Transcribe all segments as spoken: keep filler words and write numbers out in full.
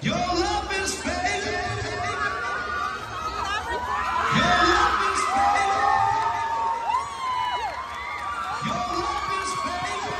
Your love is fading. Your love is fading. Your love is fading.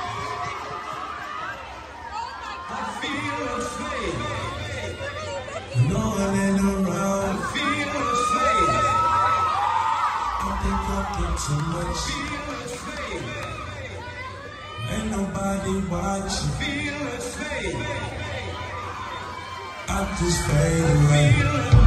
I feel afraid. No one ain't around. I feel afraid. I think I did too much. I feel afraid. Ain't nobody watching. I feel afraid. I just fade away.